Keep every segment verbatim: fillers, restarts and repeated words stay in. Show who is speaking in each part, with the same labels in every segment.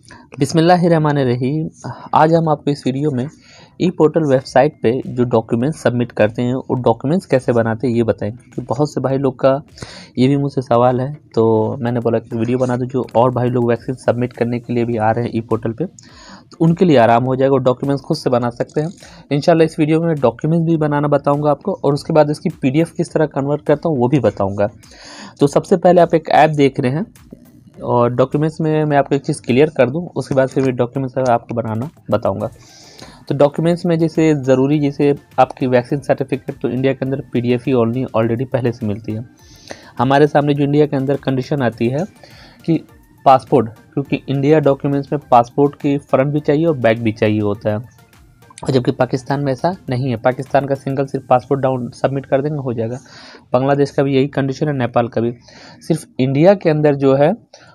Speaker 1: बिस्मिल्लाहिर्रहमानिर्रहीम। आज हम आपको इस वीडियो में ई पोर्टल वेबसाइट पे जो डॉक्यूमेंट्स सबमिट करते हैं वो डॉक्यूमेंट्स कैसे बनाते हैं ये बताएंगे, क्योंकि बहुत से भाई लोग का ये भी मुझसे सवाल है। तो मैंने बोला कि वीडियो बना दो, जो और भाई लोग वैक्सीन सबमिट करने के लिए भी आ रहे हैं ई पोर्टल पे, तो उनके लिए आराम हो जाएगा और डॉक्यूमेंट्स खुद से बना सकते हैं। इंशाल्लाह इस वीडियो में डॉक्यूमेंट्स भी बनाना बताऊँगा आपको, और उसके बाद इसकी पी डी एफ किस तरह कन्वर्ट करता हूँ वो भी बताऊँगा। तो सबसे पहले आप एक ऐप देख रहे हैं, और डॉक्यूमेंट्स में मैं आपको एक चीज़ क्लियर कर दूं, उसके बाद फिर मैं डॉक्यूमेंट्स आपको बनाना बताऊंगा। तो डॉक्यूमेंट्स में जैसे ज़रूरी, जैसे आपकी वैक्सीन सर्टिफिकेट, तो इंडिया के अंदर पीडीएफ ही ऑनली ऑलरेडी पहले से मिलती है। हमारे सामने जो इंडिया के अंदर कंडीशन आती है कि पासपोर्ट, क्योंकि इंडिया डॉक्यूमेंट्स में पासपोर्ट की फ्रंट भी चाहिए और बैक भी चाहिए होता है, और जबकि पाकिस्तान में ऐसा नहीं है। पाकिस्तान का सिंगल सिर्फ पासपोर्ट डाउन सबमिट कर देंगे हो जाएगा। बांग्लादेश का भी यही कंडीशन है, नेपाल का भी। सिर्फ इंडिया के अंदर जो है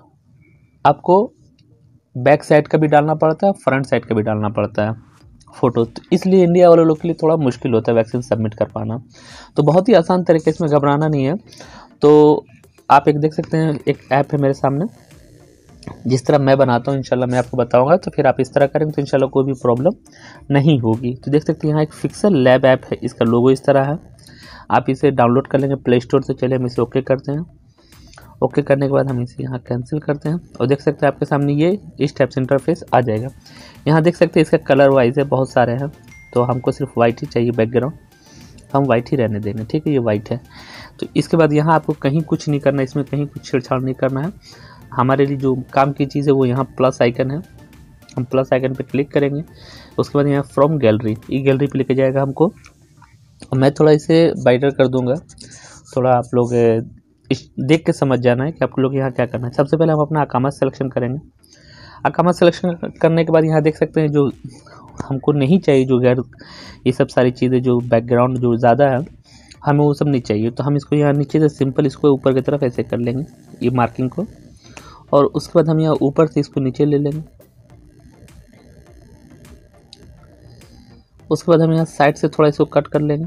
Speaker 1: आपको बैक साइड का भी डालना पड़ता है, फ्रंट साइड का भी डालना पड़ता है फ़ोटो। तो इसलिए इंडिया वाले लोग के लिए थोड़ा मुश्किल होता है वैक्सीन सबमिट कर पाना। तो बहुत ही आसान तरीके से, इसमें घबराना नहीं है। तो आप एक देख सकते हैं, एक ऐप है मेरे सामने, जिस तरह मैं बनाता हूँ इंशाल्लाह मैं आपको बताऊंगा। तो फिर आप इस तरह करेंगे तो इंशाल्लाह कोई भी प्रॉब्लम नहीं होगी। तो देख सकते हैं यहाँ एक फिक्सल लैब ऐप है, इसका लोगो इस तरह है। आप इसे डाउनलोड कर लेंगे प्ले स्टोर से। चलिए हम इसे ओके करते हैं। ओके करने के बाद हम इसे यहाँ कैंसिल करते हैं, और देख सकते हैं आपके सामने ये इस टाइप से इंटरफेस आ जाएगा। यहाँ देख सकते हैं इसका कलर वाइज है, बहुत सारे हैं, तो हमको सिर्फ वाइट ही चाहिए बैकग्राउंड, हम वाइट ही रहने देंगे, ठीक है, ये वाइट है। तो इसके बाद यहाँ आपको कहीं कुछ नहीं करना है, इसमें कहीं कुछ छेड़छाड़ नहीं करना है। हमारे लिए जो काम की चीज़ है वो यहाँ प्लस आइकन है, हम प्लस आइकन पर क्लिक करेंगे। उसके बाद यहाँ फ्रॉम गैलरी, ई गैलरी पर लेके जाएगा हमको। मैं थोड़ा इसे बाइटर कर दूँगा, थोड़ा आप लोग देख के समझ जाना है कि आप लोग यहाँ क्या करना है। सबसे पहले हम अपना अकामा सिलेक्शन करेंगे। अकामा सिलेक्शन करने के बाद यहाँ देख सकते हैं जो हमको नहीं चाहिए, जो गैर ये सब सारी चीज़ें, जो बैकग्राउंड जो ज़्यादा है हमें वो सब नहीं चाहिए। तो हम इसको यहाँ नीचे से सिंपल इसको ऊपर की तरफ ऐसे कर लेंगे, ये मार्किंग को, और उसके बाद हम यहाँ ऊपर से इसको नीचे ले लेंगे। उसके बाद हम यहाँ साइड से थोड़ा इसको कट कर लेंगे।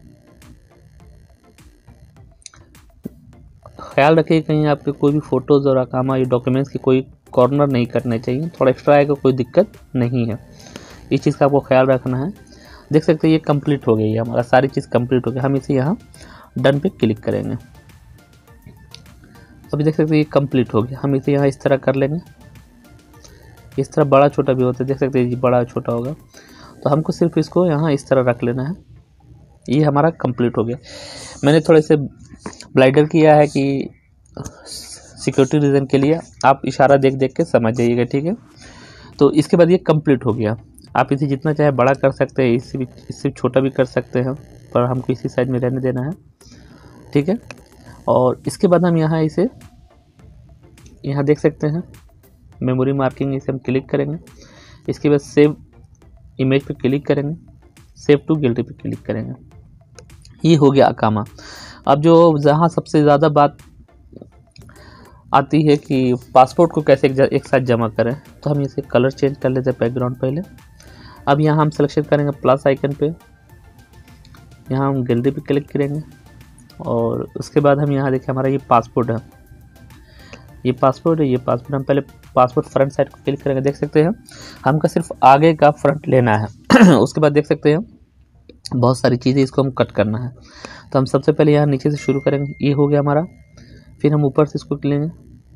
Speaker 1: ख्याल रखिए कहीं आपके कोई भी फ़ोटोज़ और अकामा या डॉक्यूमेंट्स के कोई कॉर्नर नहीं करने चाहिए, थोड़ा एक्स्ट्रा आएगा कोई दिक्कत नहीं है, इस चीज़ का आपको ख्याल रखना है। देख सकते हैं ये कंप्लीट हो गई है, हमारा सारी चीज़ कंप्लीट हो गई। हम इसे यहाँ डन पे क्लिक करेंगे। अभी देख सकते हैं ये कंप्लीट हो गया। हम इसे यहाँ इस तरह कर लेंगे, इस तरह बड़ा छोटा भी होता है, देख सकते हैं ये बड़ा छोटा होगा। तो हमको सिर्फ इसको यहाँ इस तरह रख लेना है। ये हमारा कंप्लीट हो गया। मैंने थोड़े से ब्लाइडर किया है कि सिक्योरिटी रीज़न के लिए, आप इशारा देख देख के समझ जाइएगा, ठीक है। तो इसके बाद ये कंप्लीट हो गया। आप इसे जितना चाहे बड़ा कर सकते हैं, इससे भी इससे छोटा भी कर सकते हैं, पर हमको इसी साइड में रहने देना है, ठीक है। और इसके बाद हम यहाँ इसे यहाँ देख सकते हैं मेमोरी मार्किंग, इसे हम क्लिक करेंगे। इसके बाद सेव इमेज पे क्लिक करेंगे, सेव टू गैलरी पे क्लिक करेंगे। ये हो गया अकामा। अब जो जहाँ सबसे ज़्यादा बात आती है कि पासपोर्ट को कैसे एक, एक साथ जमा करें, तो हम इसे कलर चेंज कर लेते हैं बैकग्राउंड पहले। अब यहाँ हम सिलेक्शन करेंगे प्लस आइकन पे, यहाँ हम गैलरी पे क्लिक करेंगे, और उसके बाद हम यहाँ देखें हमारा ये पासपोर्ट है, ये पासपोर्ट है, ये पासपोर्ट। हम पहले पासपोर्ट फ्रंट साइड को क्लिक करेंगे। देख सकते हैं हमका सिर्फ आगे का फ्रंट लेना है। उसके बाद देख सकते हैं बहुत सारी चीज़ें, इसको हम कट करना है। तो हम सबसे पहले यहाँ नीचे से शुरू करेंगे, ये हो गया हमारा। फिर हम ऊपर से इसको लेंगे,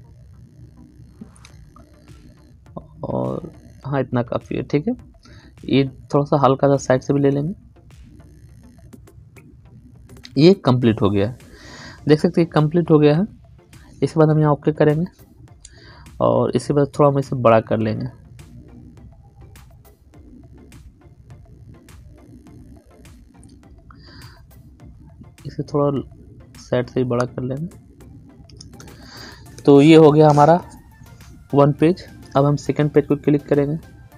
Speaker 1: और हाँ इतना काफ़ी है, ठीक है। ये थोड़ा सा हल्का सा साइड से भी ले लेंगे। ये कंप्लीट हो गया है, देख सकते हैं कंप्लीट हो गया है। इसके बाद हम यहाँ ओके करेंगे, और इसके बाद थोड़ा हम इसे बड़ा कर लेंगे। इसे थोड़ा साइड से ही बड़ा कर लेंगे। तो ये हो गया हमारा वन पेज। अब हम सेकंड पेज को क्लिक करेंगे।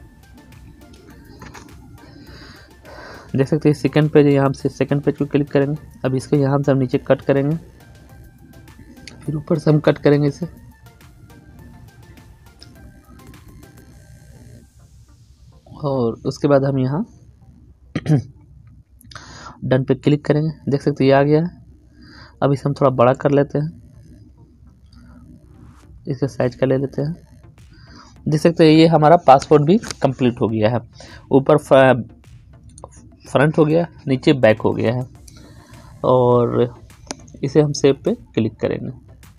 Speaker 1: देख सकते हैं सेकंड पेज है, यहाँ से सेकंड पेज को क्लिक करेंगे। अब इसको यहाँ से हम नीचे कट करेंगे, फिर ऊपर से हम कट करेंगे इसे, और उसके बाद हम यहाँ डन पे क्लिक करेंगे। देख सकते हैं ये आ गया है। अब इसे हम थोड़ा बड़ा कर लेते हैं, इसका साइज का ले लेते हैं। देख सकते हैं ये हमारा पासपोर्ट भी कंप्लीट हो गया है। ऊपर फ्रंट हो गया, नीचे बैक हो गया है। और इसे हम सेव पे क्लिक करेंगे,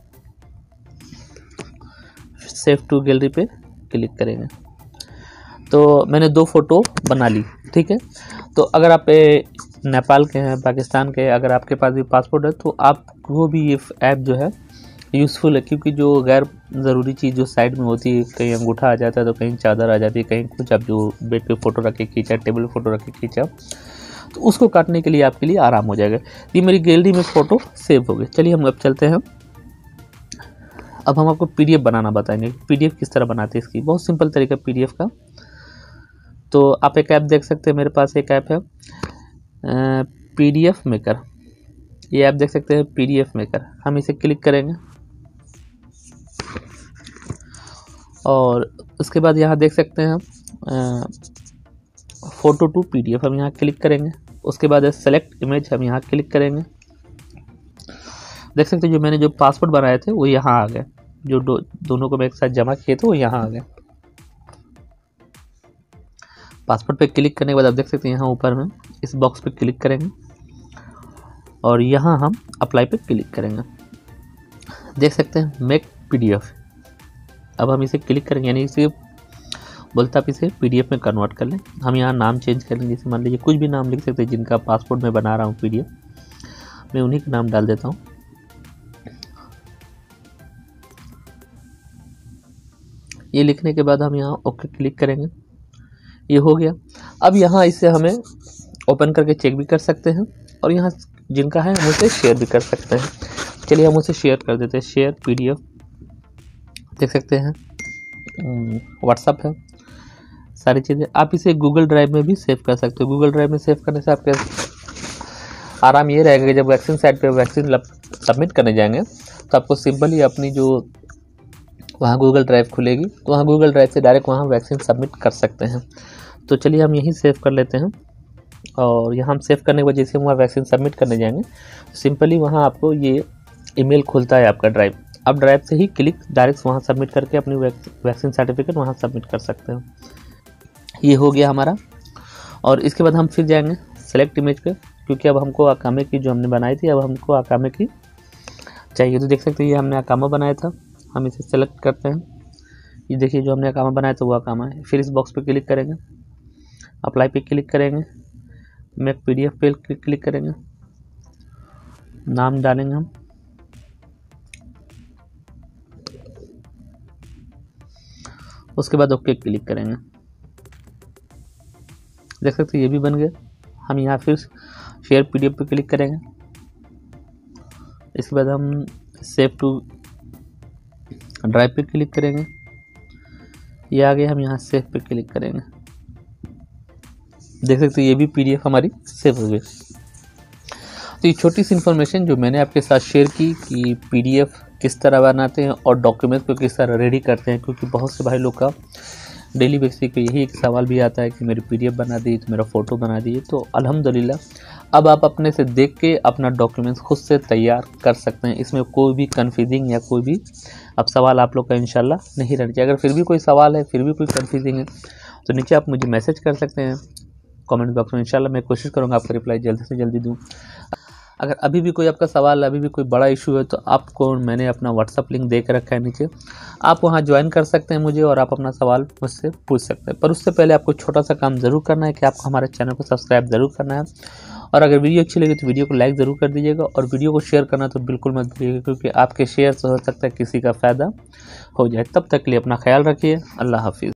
Speaker 1: सेव टू गैलरी पे क्लिक करेंगे। तो मैंने दो फोटो बना ली, ठीक है। तो अगर आप नेपाल के हैं, पाकिस्तान के, अगर आपके पास भी पासपोर्ट है तो आपको भी ये ऐप जो है यूज़फुल है, क्योंकि जो गैर ज़रूरी चीज़ जो साइड में होती है, कहीं अंगूठा आ जाता है तो कहीं चादर आ जाती है, कहीं कुछ, आप जो बेड पे फ़ोटो रख के खींचा, टेबल पे फ़ोटो रख के खींचा, तो उसको काटने के लिए आपके लिए आराम हो जाएगा। ये मेरी गैलरी में फ़ोटो सेव हो गई। चलिए हम अब चलते हैं, अब हम आपको पीडीएफ बनाना बताएंगे। पीडीएफ किस तरह बनाते हैं इसकी, बहुत सिंपल तरीका पीडीएफ का। तो आप एक ऐप देख सकते हैं, मेरे पास एक ऐप है पीडीएफ मेकर। ये ऐप देख सकते हैं पीडीएफ मेकर, हम इसे क्लिक करेंगे और उसके बाद यहाँ देख सकते हैं फ़ोटो टू पीडीएफ, हम यहाँ क्लिक करेंगे। उसके बाद सेलेक्ट इमेज, हम यहाँ क्लिक करेंगे। देख सकते हैं जो मैंने जो पासपोर्ट बनाए थे वो यहाँ आ गए, जो दो, दोनों को मैं एक साथ जमा किए थे वो यहाँ आ गए। पासपोर्ट पे क्लिक करने के बाद आप देख सकते हैं यहाँ ऊपर में इस बॉक्स पे क्लिक करेंगे और यहाँ हम अप्लाई पे क्लिक करेंगे। देख सकते हैं मेक पीडीएफ, अब हम इसे क्लिक करेंगे, यानी इसे बोलता आप इसे पीडीएफ में कन्वर्ट कर लें। हम यहाँ नाम चेंज कर लेंगे, जैसे मान लीजिए कुछ भी नाम लिख सकते हैं जिनका पासपोर्ट में बना रहा हूँ पीडीएफ, मैं उन्हीं का नाम डाल देता हूँ। ये लिखने के बाद हम यहाँ ओके क्लिक करेंगे, ये हो गया। अब यहाँ इसे हमें ओपन करके चेक भी कर सकते हैं और यहाँ जिनका है हम उसे शेयर भी कर सकते हैं। चलिए हम उसे शेयर कर देते हैं, शेयर पीडीएफ। देख सकते हैं व्हाट्सएप है, सारी चीज़ें। आप इसे गूगल ड्राइव में भी सेव कर सकते हो। गूगल ड्राइव में सेव करने से आपके आराम ये रहेगा कि जब वैक्सीन साइट पे वैक्सीन सबमिट करने जाएंगे तो आपको सिंपली अपनी जो वहाँ गूगल ड्राइव खुलेगी तो वहाँ गूगल ड्राइव से डायरेक्ट वहाँ वैक्सीन सबमिट कर सकते हैं। तो चलिए हम यही सेव कर लेते हैं और यहाँ हम सेव करने के बाद जैसे हम वहाँ वैक्सीन सबमिट करने जाएंगे तो सिंपली वहाँ आपको ये ईमेल खुलता है आपका ड्राइव। आप ड्राइव से ही क्लिक डायरेक्ट वहाँ सबमिट करके अपनी वैक्सीन सर्टिफिकेट वहाँ सबमिट कर सकते हो। ये हो गया हमारा। और इसके बाद हम फिर जाएंगे सेलेक्ट इमेज पे, क्योंकि अब हमको अकामे की जो हमने बनाई थी अब हमको अकामे की चाहिए। तो देख सकते हैं ये हमने अकामा बनाया था, हम इसे सेलेक्ट करते हैं। ये देखिए जो हमने अकामा बनाया था वो अकामा है। फिर इस बॉक्स पे क्लिक करेंगे, अप्लाई पे क्लिक करेंगे, मेक पीडीएफ पे क्लिक करेंगे, नाम डालेंगे हम, उसके बाद ओके क्लिक करेंगे। देख सकते हैं ये भी बन गए। हम यहाँ फिर शेयर पीडीएफ पे क्लिक करेंगे, इसके बाद हम सेव टू ड्राइव पे क्लिक करेंगे, ये आ गए। हम यहाँ सेव पे क्लिक करेंगे, देख सकते हैं ये भी पीडीएफ हमारी सेव हो गई। तो ये छोटी सी इन्फॉर्मेशन जो मैंने आपके साथ शेयर की कि पीडीएफ किस तरह बनाते हैं और डॉक्यूमेंट को किस तरह रेडी करते हैं, क्योंकि बहुत से भाई लोग का डेली बेसिस पे यही एक सवाल भी आता है कि मेरी पीडीएफ बना दी तो मेरा फ़ोटो बना दिए। तो अल्हम्दुलिल्लाह अब आप अपने से देख के अपना डॉक्यूमेंट्स खुद से तैयार कर सकते हैं। इसमें कोई भी कन्फ्यूजिंग या कोई भी अब सवाल आप लोग का इंशाल्लाह नहीं रहना चाहिए। अगर फिर भी कोई सवाल है, फिर भी कोई कन्फ्यूजिंग है तो नीचे आप मुझे मैसेज कर सकते हैं कमेंट बॉक्स में। इंशाल्लाह मैं कोशिश करूँगा आपका रिप्लाई जल्दी से जल्दी दूँ। अगर अभी भी कोई आपका सवाल, अभी भी कोई बड़ा इशू है तो आपको मैंने अपना व्हाट्सअप लिंक दे के रखा है नीचे, आप वहां ज्वाइन कर सकते हैं मुझे और आप अपना सवाल मुझसे पूछ सकते हैं। पर उससे पहले आपको छोटा सा काम ज़रूर करना है कि आपको हमारे चैनल को सब्सक्राइब ज़रूर करना है और अगर वीडियो अच्छी लगी तो वीडियो को लाइक ज़रूर कर दीजिएगा और वीडियो को शेयर करना तो बिल्कुल मत भूलिएगा, क्योंकि आपके शेयर से हो सकता है किसी का फ़ायदा हो जाए। तब तक के लिए अपना ख्याल रखिए। अल्लाह हाफिज़।